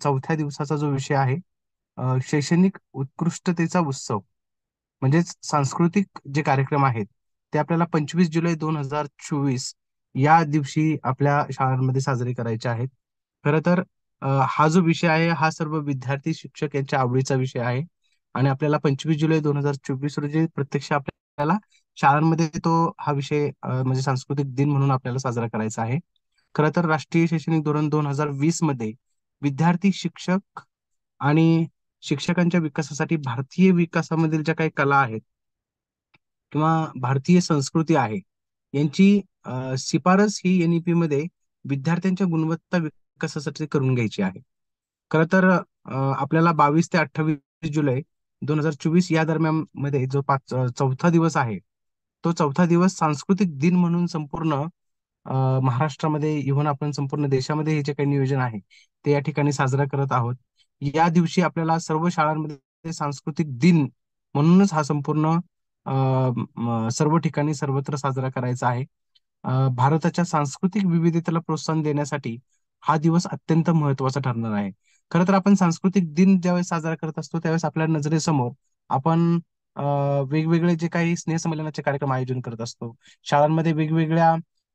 चौथ्या दिवसाचा जो विषय आहे शैक्षणिक उत्कृष्टतेचा उत्सव. म्हणजेच सांस्कृतिक जे कार्यक्रम आहेत ते आपल्याला 25 जुलै 2024 या दिवशी आपल्या शाळांमध्ये साजरे करायचे आहेत. खरं तर हा जो विषय आहे हा सर्व विद्यार्थी शिक्षक यांच्या आवडीचा विषय आहे आणि आपल्याला 25 जुलै 2024 रोजी प्रत्यक्ष आपल्याला शाळांमध्ये तो हा विषय म्हणजे सांस्कृतिक दिन म्हणून आपल्याला साजरा करायचा आहे. खरं तर राष्ट्रीय शैक्षणिक धोरण 2020 मध्ये विद्यार्थी शिक्षक आणि शिक्षकांच्या विकासासाठी भारतीय विकासामधील ज्या काही कला आहेत किंवा भारतीय संस्कृती आहे यांची शिफारस ही NEP मध्ये विद्यार्थ्यांच्या गुणवत्ता विकासासाठी करून घ्यायची आहे. खरं तर आपल्याला 22 ते 28 जुलै 2024 या दरम्यान मध्ये जो चौथा दिवस आहे तो चौथा दिवस सांस्कृतिक दिन म्हणून संपूर्ण महाराष्ट्रामध्ये इव्हन आपण संपूर्ण देशामध्ये हे जे काही नियोजन आहे ते या ठिकाणी साजरा करत आहोत. या दिवशी आपल्याला सर्व शाळांमध्ये सांस्कृतिक दिन म्हणूनच हा संपूर्ण सर्व ठिकाणी सर्वत्र साजरा करायचा आहे. भारताच्या सांस्कृतिक विविधतेला प्रोत्साहन देण्यासाठी हा दिवस अत्यंत महत्वाचा ठरणार आहे. खरं तर आपण सांस्कृतिक दिन ज्यावेळेस साजरा करत असतो त्यावेळेस आपल्या नजरेसमोर आपण अ, वेगवेगळे जे काही स्नेहसंमेलनाचे कार्यक्रम आयोजन करत असतो. शाळांमध्ये वेगवेगळ्या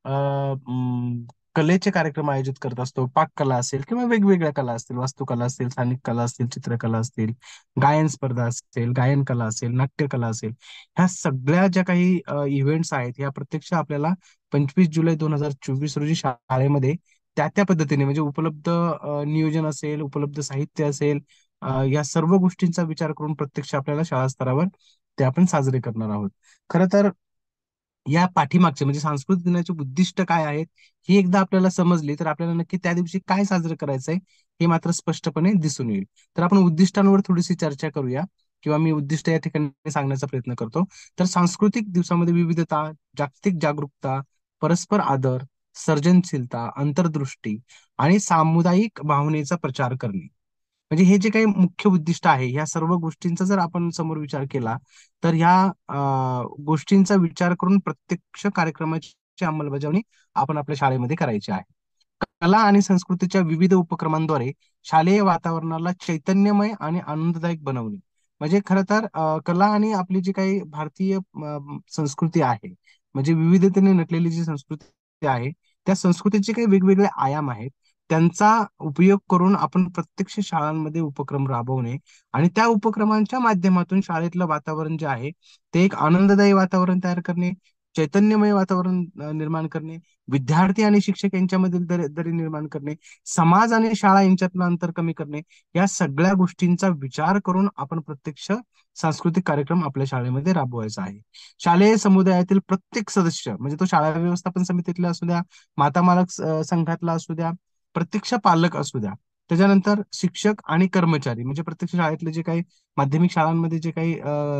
कलेचे कार्यक्रम आयोजित करत असतो. पाककला असेल किंवा वेगवेगळ्या कला असतील, वास्तुकला असतील, स्थानिक कला असतील, चित्रकला असतील, गायन स्पर्धा असेल, गायन कला असेल, नाट्यकला असेल. ह्या सगळ्या ज्या काही इव्हेंट्स आहेत ह्या प्रत्यक्ष आपल्याला 25 जुलै 2024 रोजी शाळेमध्ये त्या त्या पद्धतीने म्हणजे उपलब्ध नियोजन असेल, उपलब्ध साहित्य असेल, या सर्व गोष्टींचा विचार करून प्रत्यक्ष आपल्याला शाळा स्तरावर ते आपण साजरे करणार आहोत. खरं तर या पाठीमागचे म्हणजे सांस्कृतिक दिनाचे उद्दिष्ट काय आहेत ही एकदा आपल्याला समजली तर आपल्याला नक्की त्या दिवशी काय साजरं करायचंय हे मात्र स्पष्टपणे दिसून येईल. तर आपण उद्दिष्टांवर थोडीशी चर्चा करूया किंवा मी उद्दिष्ट या ठिकाणी सांगण्याचा प्रयत्न करतो. तर सांस्कृतिक दिवसामध्ये विविधता, जागतिक जागरूकता, परस्पर आदर, सर्जनशीलता, अंतर्दृष्टी आणि सामुदायिक भावनेचा प्रचार करणे. म्हणजे हे जे काही मुख्य उद्दिष्ट आहे ह्या सर्व गोष्टींचा जर आपण समोर विचार केला तर ह्या गोष्टींचा विचार करून प्रत्यक्ष कार्यक्रमाची अंमलबजावणी आपण आपल्या शाळेमध्ये करायची आहे. कला आणि संस्कृतीच्या विविध उपक्रमांद्वारे शालेय वातावरणाला चैतन्यमय आणि आनंददायक बनवणे. म्हणजे खरं तर कला आणि आपली जी काही भारतीय संस्कृती आहे म्हणजे विविधतेने नटलेली जी संस्कृती आहे त्या संस्कृतीचे काही वेगवेगळे आयाम आहेत. त्यांचा उपयोग करून आपण प्रत्यक्ष शाळांमध्ये उपक्रम राबवणे आणि त्या उपक्रमांच्या माध्यमातून शाळेतलं वातावरण जे आहे ते एक आनंददायी वातावरण तयार करणे, चैतन्यमय वातावरण निर्माण करणे, विद्यार्थी आणि शिक्षक यांच्यामधील दरी निर्माण करणे, समाज आणि शाळा यांच्यातलं अंतर कमी करणे, या सगळ्या गोष्टींचा विचार करून आपण प्रत्यक्ष सांस्कृतिक कार्यक्रम आपल्या शाळेमध्ये राबवायचा आहे. शालेय समुदायातील प्रत्येक सदस्य म्हणजे तो शाळा व्यवस्थापन समितीतला असू द्या, माता मालक संघातला असू द्या, प्रत्यक्ष पालक असू द्या, त्याच्यानंतर शिक्षक आणि कर्मचारी म्हणजे प्रत्यक्ष शाळेतले जे काही माध्यमिक शाळांमध्ये जे काही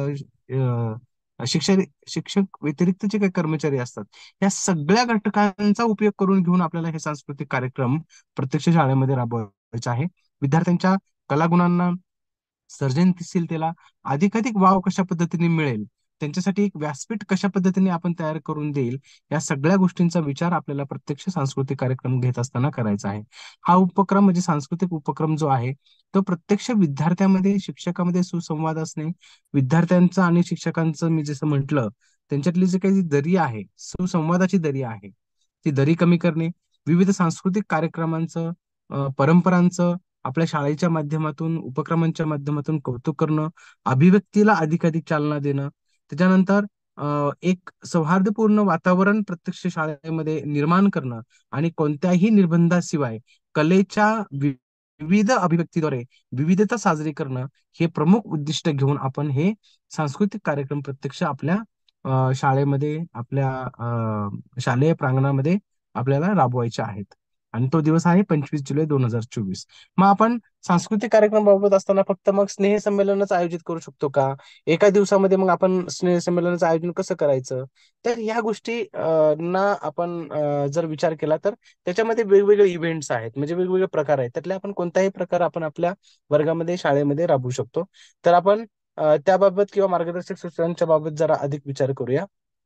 शिक्षक शिक्षक व्यतिरिक्त जे काही कर्मचारी असतात या सगळ्या घटकांचा उपयोग करून घेऊन आपल्याला हे सांस्कृतिक कार्यक्रम प्रत्यक्ष शाळेमध्ये राबवायचे आहे. विद्यार्थ्यांच्या कलागुणांना, सर्जनशीलतेला अधिकाधिक वाव कशा पद्धतीने मिळेल, त्यांच्यासाठी एक व्यासपीठ कशा पद्धतीने आपण तयार करून देईल, या सगळ्या गोष्टींचा विचार आपल्याला प्रत्यक्ष सांस्कृतिक कार्यक्रम घेत असताना करायचा आहे. हा उपक्रम म्हणजे सांस्कृतिक उपक्रम जो आहे तो प्रत्यक्ष विद्यार्थ्यामध्ये, शिक्षकामध्ये सुसंवाद असणे, विद्यार्थ्यांचं आणि शिक्षकांचं मी जसं म्हटलं, त्यांच्यातली जी काही जी दरी आहे, सुसंवादाची दरी आहे, ती दरी कमी करणे, विविध सांस्कृतिक कार्यक्रमांचं, परंपरांचं आपल्या शाळेच्या माध्यमातून, उपक्रमांच्या माध्यमातून कौतुक करणं, अभिव्यक्तीला अधिकाधिक चालना देणं, त्याच्यानंतर एक सौहार्दपूर्ण वातावरण प्रत्यक्ष शाळेमध्ये निर्माण करणं आणि कोणत्याही निर्बंधाशिवाय कलेच्या विविध अभिव्यक्तीद्वारे विविधता साजरी करणं हे प्रमुख उद्दिष्ट घेऊन आपण हे सांस्कृतिक कार्यक्रम प्रत्यक्ष आपल्या शाळेमध्ये, आपल्या शालेय प्रांगणामध्ये आपल्याला राबवायचे आहेत. आणि तो दिवस आहे 25 जुलै 2024. मग आपण सांस्कृतिक कार्यक्रम राबवत असताना फक्त मग स्नेहसंमेलनच आयोजित करू शकतो का? एका दिवसामध्ये मग आपण स्नेहसंमेलनाचं आयोजन कसं करायचं? तर ह्या गोष्टी ना आपण जर विचार केला तर त्याच्यामध्ये वेगवेगळे इव्हेंट्स आहेत म्हणजे वेगवेगळे प्रकार आहेत. त्यातले आपण कोणताही प्रकार आपण आपल्या वर्गामध्ये, शाळेमध्ये राबवू शकतो. तर आपण त्याबाबत किंवा मार्गदर्शक सूचनांच्या बाबत जरा अधिक विचार करूया.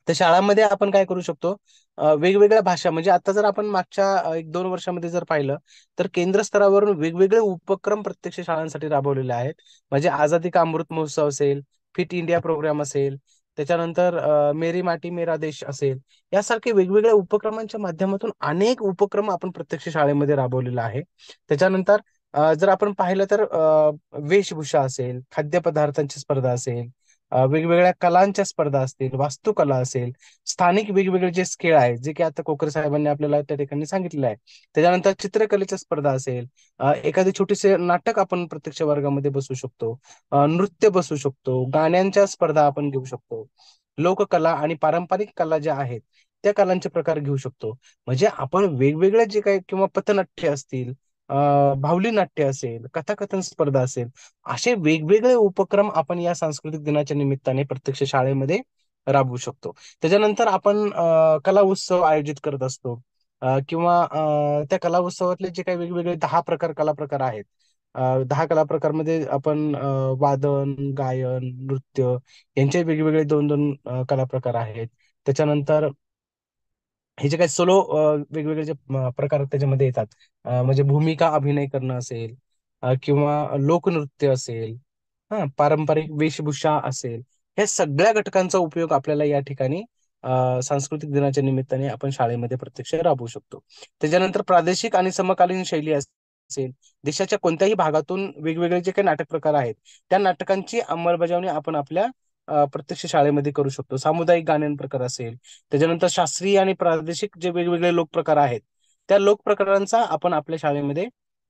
तर शाळांमध्ये आपण काय करू शकतो, वेगवेगळ्या भाषा, म्हणजे आता जर आपण मागच्या 1-2 वर्षामध्ये जर पाहिलं, तर केंद्र स्तरावरून वेगवेगळे उपक्रम प्रत्यक्ष शाळांसाठी राबवलेले आहेत. म्हणजे आझादी का अमृत महोत्सव असेल, फिट इंडिया प्रोग्राम असेल, त्याच्यानंतर मेरी माटी मेरा देश असेल, यासारखे वेगवेगळ्या उपक्रमांच्या माध्यमातून अनेक उपक्रम आपण प्रत्यक्ष शाळेमध्ये राबवलेला आहे. त्याच्यानंतर जर आपण पाहिलं तर वेशभूषा असेल, खाद्यपदार्थांची स्पर्धा असेल, वेगवेगळ्या कलांच्या स्पर्धा असतील, वास्तुकला असेल, स्थानिक वेगवेगळे जे खेळ आहेत, जे की आता कोकरे साहेबांनी आपल्याला त्या ठिकाणी सांगितलेलं आहे. त्याच्यानंतर चित्रकलेच्या स्पर्धा असेल, एखादी छोटीसे नाटक आपण प्रत्यक्ष वर्गामध्ये बसू शकतो, नृत्य बसू शकतो, गाण्यांच्या स्पर्धा आपण घेऊ शकतो, लोककला आणि पारंपरिक कला ज्या आहेत त्या कलांचे प्रकार घेऊ शकतो. म्हणजे आपण वेगवेगळे जे काही, किंवा पथनाट्य असतील, भावली नाट्य असेल, कथाकथन स्पर्धा असेल, असे वेगवेगळे उपक्रम आपण या सांस्कृतिक दिनाच्या निमित्ताने प्रत्यक्ष शाळेमध्ये राबवू शकतो. त्याच्यानंतर आपण कला उत्सव आयोजित करत असतो, किंवा त्या कला उत्सवातले जे काही वेगवेगळे 10 कला प्रकार आहेत, 10 कला प्रकारमध्ये आपण वादन, गायन, नृत्य यांचे वेगवेगळे 2-2 कला प्रकार आहेत. त्याच्यानंतर हे जे काही सोलो वेगवेगळे जे प्रकार त्याच्यामध्ये येतात, म्हणजे भूमिका अभिनय करणं असेल, किंवा लोकनृत्य असेल, पारंपरिक वेशभूषा असेल, या सगळ्या घटकांचा उपयोग आपल्याला या ठिकाणी सांस्कृतिक दिनाच्या निमित्ताने आपण शाळेमध्ये प्रत्यक्ष राबवू शकतो. त्याच्यानंतर प्रादेशिक आणि समकालीन शैली असेल, देशाच्या कोणत्याही भागातून वेगवेगळे जे काही नाटक प्रकार आहेत, त्या नाटकांची अंमलबजावणी आपण आपल्या प्रत्यक्ष शाळेमध्ये करू शकतो. सामुदायिक गायन प्रकार असेल, त्याच्यानंतर शास्त्रीय आणि प्रादेशिक जे वेगवेगळे लोकप्रकार आहेत, त्या लोकप्रकारांचा आपण आपल्या शाळेमध्ये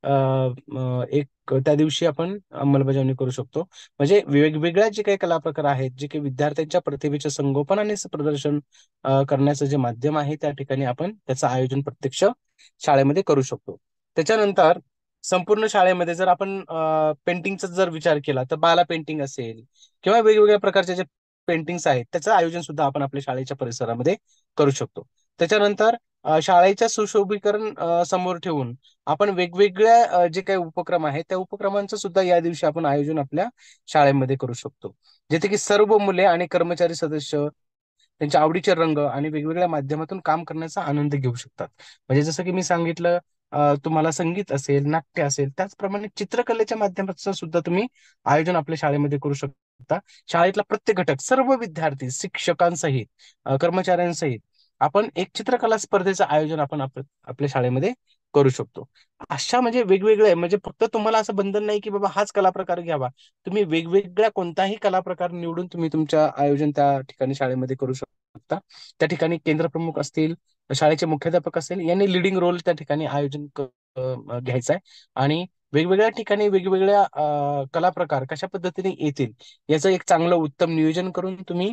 एक त्या दिवशी आपण अंमलबजावणी करू शकतो. म्हणजे वेगवेगळ्या जे काही कला प्रकार आहेत, जे काही विद्यार्थ्यांच्या प्रतिभेचे संगोपन आणि प्रदर्शन करण्याचं जे माध्यम आहे, त्या ठिकाणी आपण त्याचं आयोजन प्रत्यक्ष शाळेमध्ये करू शकतो. त्याच्यानंतर संपूर्ण शाळेमध्ये जर आपण पेंटिंगचा जर विचार केला, तर बाला पेंटिंग असेल, किंवा वेगवेगळ्या प्रकारचे जे पेंटिंग्स आहेत, त्याचं आयोजन सुद्धा आपण आपल्या शाळेच्या परिसरामध्ये करू शकतो. त्याच्यानंतर शाळेच्या सुशोभीकरण समोर ठेवून आपण वेगवेगळ्या जे काही उपक्रम आहेत, त्या उपक्रमांचं सुद्धा या दिवशी आपण आयोजन आपल्या शाळेमध्ये करू शकतो. जिथे की सर्व मुले आणि कर्मचारी सदस्य त्यांच्या आवडीचे रंग आणि वेगवेगळ्या माध्यमातून काम करण्याचा आनंद घेऊ शकतात. म्हणजे जसं की मी सांगितलं, तुम्हाला संगीत असेल, नाट्य असेल, त्याचप्रमाणे चित्रकलेच्या माध्यमाचं सुद्धा तुम्ही आयोजन आपल्या शाळेमध्ये करू शकता. शाळेतला प्रत्येक घटक, सर्व विद्यार्थी, शिक्षकांसहित, कर्मचाऱ्यांसहित आपण एक चित्रकला स्पर्धेचं आयोजन आपण आपल्या शाळेमध्ये करू शकतो. अशा म्हणजे वेगवेगळे, म्हणजे फक्त तुम्हाला असं बंधन नाही की बाबा हाच कला प्रकार घ्यावा. तुम्ही वेगवेगळ्या कोणताही कला प्रकार निवडून तुम्ही तुमच्या आयोजन त्या ठिकाणी शाळेमध्ये करू शकता. त्या ठिकाणी केंद्र प्रमुख असतील, शाळेचे मुख्याध्यापक असेल, यांनी लिडिंग रोल त्या ठिकाणी आयोजन घ्यायचा आहे. आणि वेगवेगळ्या ठिकाणी वेगवेगळ्या कला प्रकार कशा पद्धतीने येतील याचं एक चांगलं उत्तम नियोजन करून तुम्ही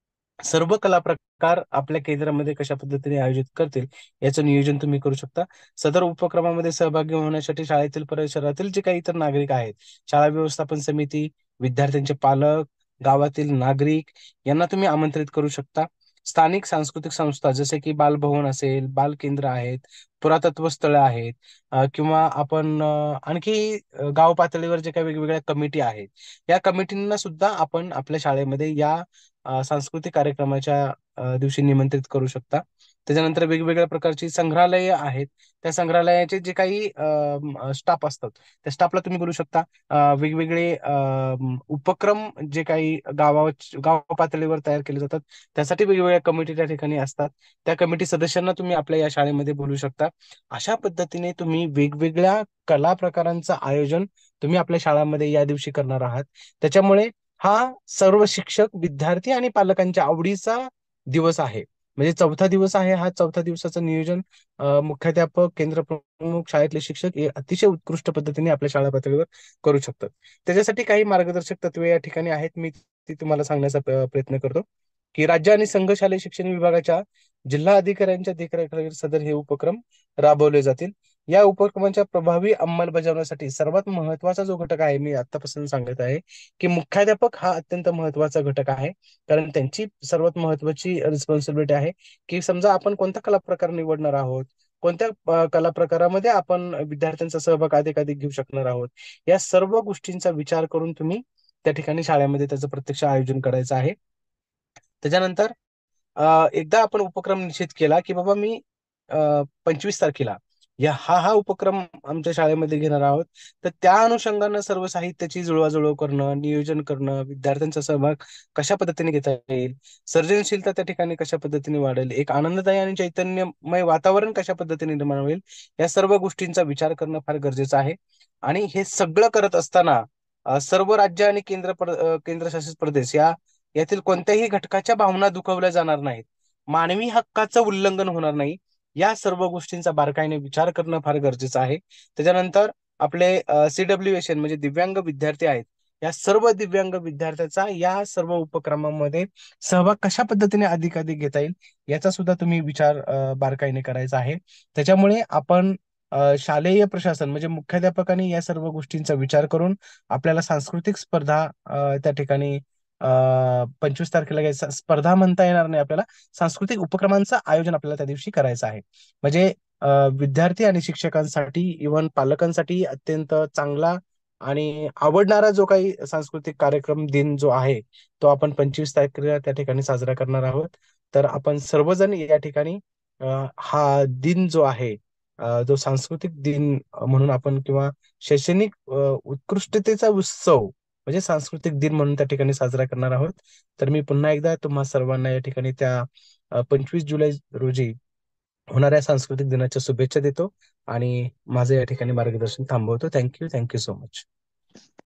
सर्व कला प्रकार आपल्या केंद्रामध्ये कशा पद्धतीने आयोजित करतील याचं नियोजन तुम्ही करू शकता. सदर उपक्रमामध्ये सहभागी होण्यासाठी शाळेतील परिसरातील जे काही इतर नागरिक आहेत, शाळा व्यवस्थापन समिती, विद्यार्थ्यांचे पालक, गावातील नागरिक यांना तुम्ही आमंत्रित करू शकता. स्थानिक सांस्कृतिक संस्था जसे की बालभवन असेल, बाल केंद्र आहेत, पुरातत्व स्थळं आहेत, किंवा आपण आणखी गाव पातळीवर जे काही वेगवेगळ्या कमिटी आहेत, या कमिटींना सुद्धा आपण आपल्या शाळेमध्ये या सांस्कृतिक कार्यक्रमाच्या दिवशी निमंत्रित करू शकता. त्याच्यानंतर वेगवेगळ्या प्रकारची संग्रहालय आहेत, त्या संग्रहालयाचे जे काही स्टाफ असतात, त्या स्टाफला तुम्ही बोलू शकता. वेगवेगळे उपक्रम जे काही गाव पातळीवर तयार केले जातात, त्यासाठी वेगवेगळ्या कमिटी त्या ठिकाणी असतात. त्या कमिटी सदस्यांना तुम्ही आपल्या या शाळेमध्ये बोलू शकता. अशा पद्धतीने तुम्ही वेगवेगळ्या कला प्रकारांचं आयोजन तुम्ही आपल्या शाळांमध्ये या दिवशी करणार आहात. त्याच्यामुळे हा सर्व शिक्षक, विद्यार्थी आणि पालकांच्या आवडीचा दिवस आहे. म्हणजे चौथा दिवस आहे. हा चौथा दिवसाचं नियोजन मुख्याध्यापक, केंद्र प्रमुख, शाळेतले शिक्षक हे अतिशय उत्कृष्ट पद्धतीने आपल्या शाळा पातळीवर करू शकतात. त्याच्यासाठी काही मार्गदर्शक तत्वे या ठिकाणी आहेत. मी ती तुम्हाला सांगण्याचा प्रयत्न करतो, की राज्य आणि संघ शालेय शिक्षण विभागाच्या जिल्हा अधिकाऱ्यांच्या देखरेखीखाली सदर हे उपक्रम राबवले जातील. या उपक्रमाच्या प्रभावी अंमलबजावणीसाठी सर्वात महत्वाचा जो घटक आहे, मी आतापासून सांगत आहे, की मुख्याध्यापक हा अत्यंत महत्वाचा घटक आहे. कारण त्यांची सर्वात महत्वाची रिस्पॉन्सिबिलिटी आहे, की समजा आपण कोणता कला प्रकार निवडणार आहोत, कोणत्या कला प्रकारामध्ये आपण विद्यार्थ्यांचा सहभाग अधिकाधिक घेऊ शकणार आहोत, या सर्व गोष्टींचा विचार करून तुम्ही त्या ठिकाणी शाळेमध्ये त्याचं प्रत्यक्ष आयोजन करायचं आहे. त्याच्यानंतर एकदा आपण उपक्रम निश्चित केला की बाबा मी 25 तारखेला हा उपक्रम आमच्या शाळेमध्ये घेणार आहोत, तर त्या अनुषंगानं सर्व साहित्याची जुळवाजुळव करणं, नियोजन करणं, विद्यार्थ्यांचा सहभाग कशा पद्धतीने घेता येईल, सर्जनशीलता त्या ठिकाणी कशा पद्धतीने वाढेल, एक आनंददायी आणि चैतन्यमय वातावरण कशा पद्धतीने निर्माण होईल, या सर्व गोष्टींचा विचार करणं फार गरजेचं आहे. आणि हे सगळं करत असताना सर्व राज्य आणि केंद्रशासित प्रदेश यातील कोणत्याही घटकाच्या भावना दुखवल्या जाणार नाहीत, मानवी हक्काचं उल्लंघन होणार नाही, या सर्व गोष्टींचा बारकाईने विचार करणं फार गरजेचं आहे. त्याच्यानंतर आपले CWSN म्हणजे दिव्यांग विद्यार्थी आहेत, या सर्व दिव्यांग विद्यार्थ्याचा या सर्व उपक्रमामध्ये सहभाग कशा पद्धतीने अधिकाधिक घेता येईल, याचा सुद्धा तुम्ही विचार बारकाईने करायचा आहे. त्याच्यामुळे आपण शालेय प्रशासन म्हणजे मुख्याध्यापकांनी या सर्व गोष्टींचा विचार करून आपल्याला सांस्कृतिक स्पर्धा त्या ठिकाणी 25 तारखेला घ्यायचा, स्पर्धा म्हणता येणार नाही आपल्याला, सांस्कृतिक उपक्रमांचं आयोजन आपल्याला त्या दिवशी करायचं आहे. म्हणजे अ, विद्यार्थी आणि शिक्षकांसाठी, इव्हन पालकांसाठी अत्यंत चांगला आणि आवडणारा जो काही सांस्कृतिक कार्यक्रम दिन जो आहे, तो आपण 25 तारखेला त्या ठिकाणी साजरा करणार आहोत. तर आपण सर्वजण या ठिकाणी हा दिन जो आहे, जो सांस्कृतिक दिन म्हणून आपण, किंवा शैक्षणिक उत्कृष्टतेचा उत्सव म्हणजे सांस्कृतिक दिन म्हणून त्या ठिकाणी साजरा करणार आहोत. तर मी पुन्हा एकदा तुम्हा सर्वांना या ठिकाणी त्या 25 जुलै रोजी होणाऱ्या सांस्कृतिक दिनाच्या शुभेच्छा देतो आणि माझं या ठिकाणी मार्गदर्शन थांबवतो. Thank you so much.